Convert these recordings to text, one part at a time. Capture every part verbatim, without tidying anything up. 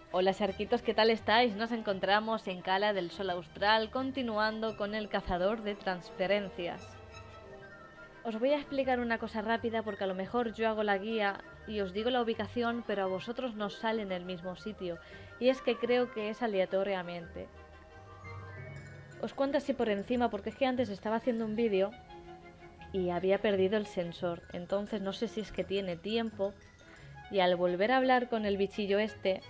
Hola Sharkitos, ¿qué tal estáis? Nos encontramos en Cala del Sol Austral, continuando con el cazador de transferencias. Os voy a explicar una cosa rápida porque a lo mejor yo hago la guía y os digo la ubicación, pero a vosotros no sale en el mismo sitio. Y es que creo que es aleatoriamente. Os cuento así por encima porque es que antes estaba haciendo un vídeo y había perdido el sensor. Entonces no sé si es que tiene tiempo y al volver a hablar con el bichillo este...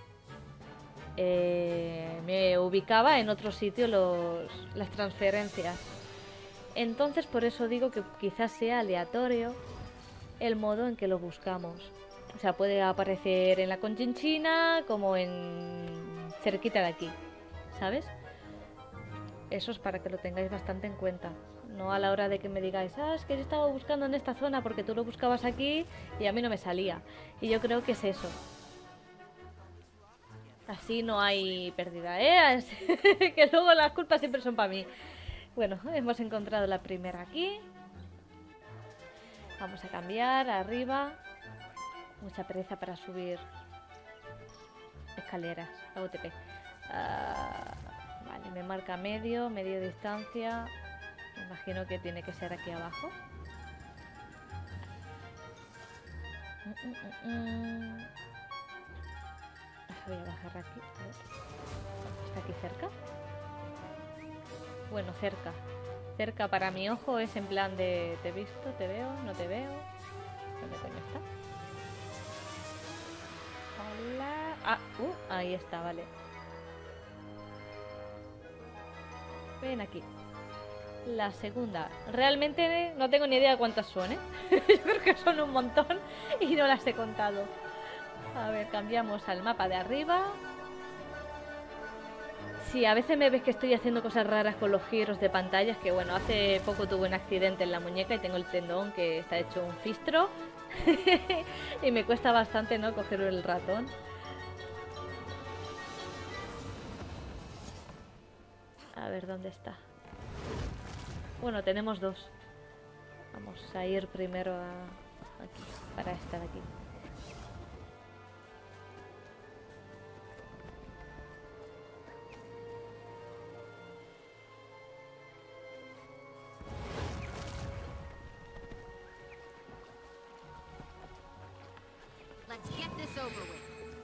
Eh, me ubicaba en otro sitio los, las transferencias. Entonces por eso digo que quizás sea aleatorio el modo en que lo buscamos. O sea, puede aparecer en la Conchinchina como en cerquita de aquí, ¿sabes? Eso es para que lo tengáis bastante en cuenta. No a la hora de que me digáis, ah, es que yo estaba buscando en esta zona porque tú lo buscabas aquí y a mí no me salía. Y yo creo que es eso. Así no hay pérdida, ¿eh? Que luego las culpas siempre son para mí. Bueno, hemos encontrado la primera aquí. Vamos a cambiar, arriba. Mucha pereza para subir escaleras, la U T P. Uh, vale, me marca medio, medio distancia. Me imagino que tiene que ser aquí abajo. Mm, mm, mm, mm. Voy a bajar aquí. A ver. ¿Está aquí cerca? Bueno, cerca. Cerca para mi ojo es en plan de te he visto, te veo, no te veo. ¿Dónde coño está? Hola. Ah, uh, ahí está, vale. Ven aquí. La segunda. Realmente no tengo ni idea de cuántas son, ¿eh? Yo creo que son un montón y no las he contado. A ver, cambiamos al mapa de arriba. Sí, a veces me ves que estoy haciendo cosas raras con los giros de pantallas, que bueno, hace poco tuve un accidente en la muñeca y tengo el tendón que está hecho un fistro. Y me cuesta bastante, ¿no?, coger el ratón. A ver, ¿dónde está? Bueno, tenemos dos. Vamos a ir primero a... aquí, para esta de aquí. Let's get this over with.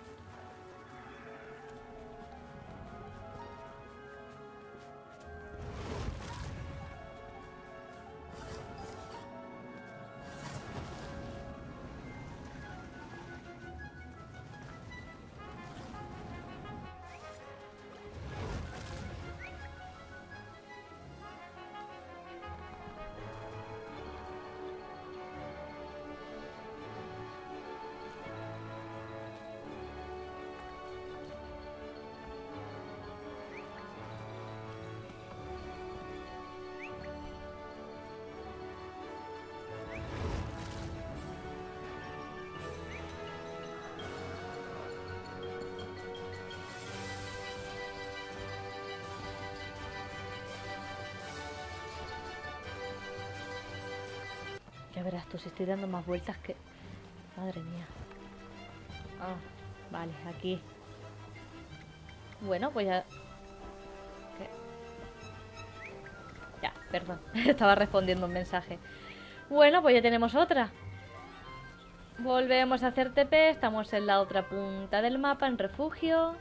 Ya verás tú, si estoy dando más vueltas que... Madre mía. Ah, vale, aquí. Bueno, pues ya... ¿Qué? Ya, perdón. Estaba respondiendo un mensaje. Bueno, pues ya tenemos otra. Volvemos a hacer T P. Estamos en la otra punta del mapa, en refugio.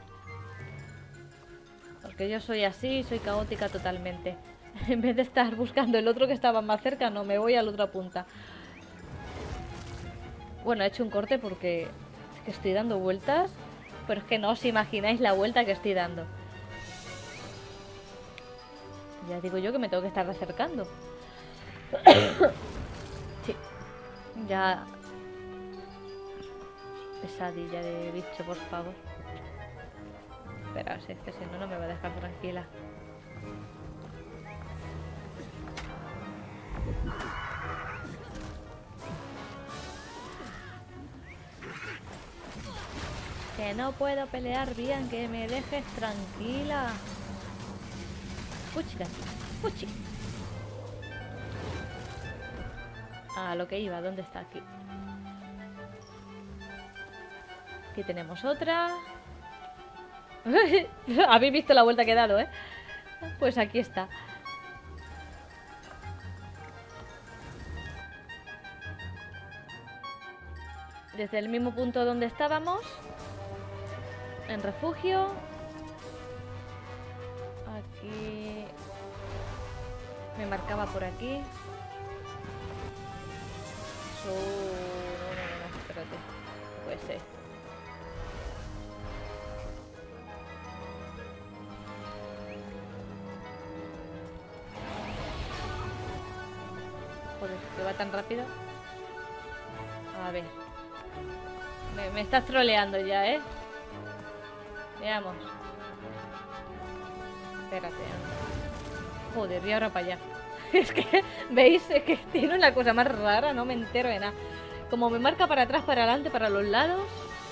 Porque yo soy así, soy caótica totalmente. En vez de estar buscando el otro que estaba más cerca, no, me voy a la otra punta. Bueno, he hecho un corte porque es que estoy dando vueltas, pero es que no os imagináis la vuelta que estoy dando. Ya digo yo que me tengo que estar acercando. Sí, ya... Pesadilla de bicho, por favor. Espera, si es que si no, no me va a dejar tranquila. Que no puedo pelear bien, que me dejes tranquila. Fuchi, fuchi. A lo que iba, ¿dónde está? Aquí. Aquí tenemos otra. Habéis visto la vuelta que he dado, ¿eh? Pues aquí está. Desde el mismo punto donde estábamos. En refugio. Aquí. Me marcaba por aquí. So... No, no, no, no, espérate. Puede ser. Joder, que va tan rápido. A ver. Me, me estás troleando ya, ¿eh? Veamos. Espérate. Joder, y ahora para allá. Es que, ¿veis? Es que tiene una cosa más rara, no me entero de nada. Como me marca para atrás, para adelante, para los lados.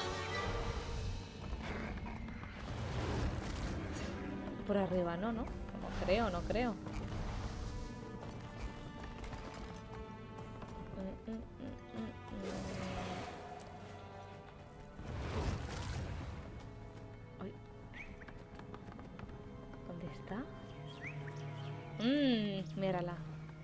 Por arriba, no, ¿no? No creo, no creo. ¿Dónde está? Mmm, mírala.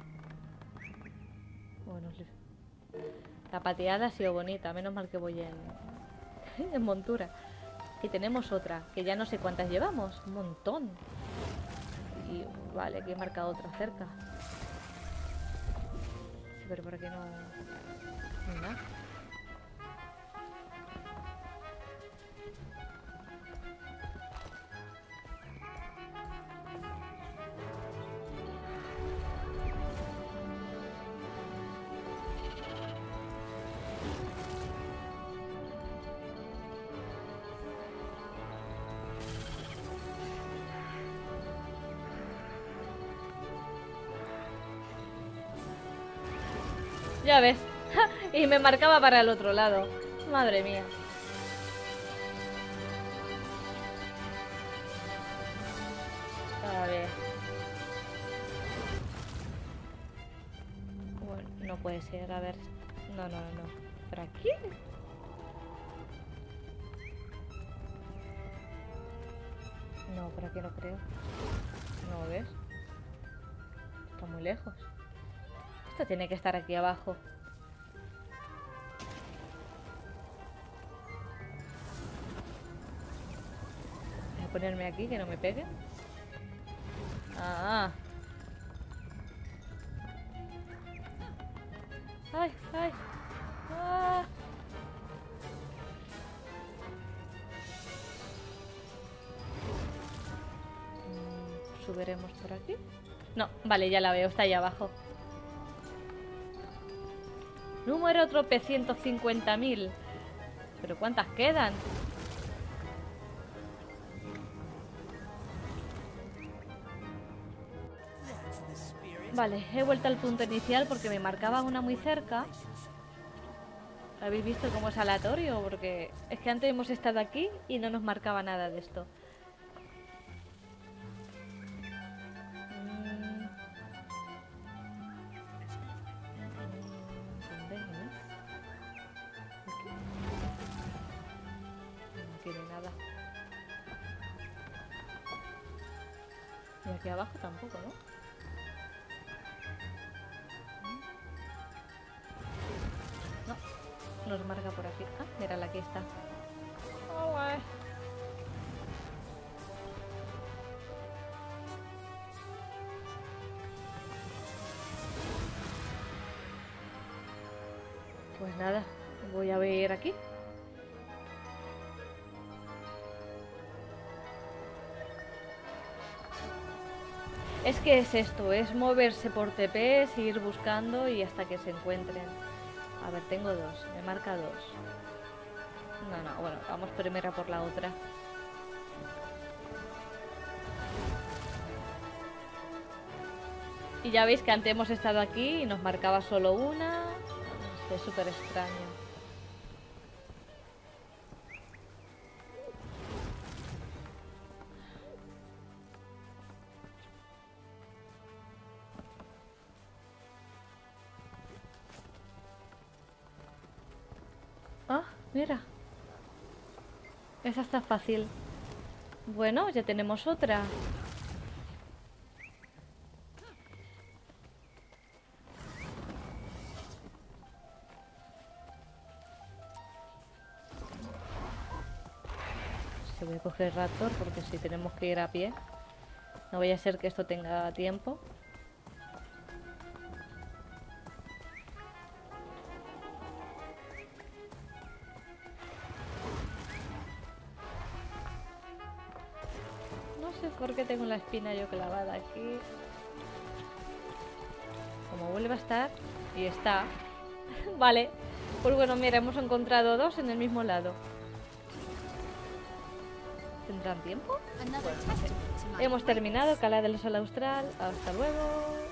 Bueno, la pateada ha sido bonita. Menos mal que voy en, en montura. Y tenemos otra, que ya no sé cuántas llevamos. Un montón. Y vale, aquí he marcado otra cerca. Pero por aquí no... no hay nada. Ya ves. Y me marcaba para el otro lado. Madre mía. A ver. Bueno, no puede ser. A ver. No, no, no. ¿Por aquí? No, por aquí no creo. ¿No ves? Está muy lejos. Esto tiene que estar aquí abajo. Voy a ponerme aquí, que no me pegue. Ah. Ay, ay. Ah. Mm, ¿subiremos por aquí? No, vale, ya la veo, está ahí abajo. Número tropecientos cincuenta mil. ¿Pero cuántas quedan? Vale, he vuelto al punto inicial porque me marcaba una muy cerca. ¿Habéis visto cómo es aleatorio? Porque es que antes hemos estado aquí y no nos marcaba nada de esto. Y aquí abajo tampoco, ¿no? No, nos marca por aquí. Ah, mírala, aquí está. Hola. Pues nada, voy a ver aquí. Es que es esto, es moverse por T Ps, ir buscando y hasta que se encuentren. A ver, tengo dos, me marca dos. No, no, bueno, vamos primero por la otra. Y ya veis que antes hemos estado aquí y nos marcaba solo una. Es súper extraño. Ah, mira. Esa está fácil. Bueno, ya tenemos otra. Se voy a coger el Raptor porque si tenemos que ir a pie. No vaya a ser que esto tenga tiempo. No sé por qué tengo la espina yo clavada aquí. Como vuelve a estar. Y está. Vale. Pues bueno, mira, hemos encontrado dos en el mismo lado. ¿Tendrán tiempo? Another testament to my Hemos greatness. terminado Cala del Sol Austral. Hasta luego.